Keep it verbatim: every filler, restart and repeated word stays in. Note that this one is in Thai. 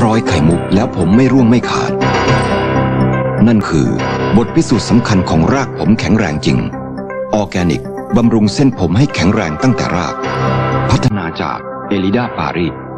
ร้อยไข่มุกแล้วผมไม่ร่วงไม่ขาดนั่นคือบทพิสูจน์สำคัญของรากผมแข็งแรงจริงออร์แกนิกบำรุงเส้นผมให้แข็งแรงตั้งแต่รากพัฒนาจากเอลิดาปารีส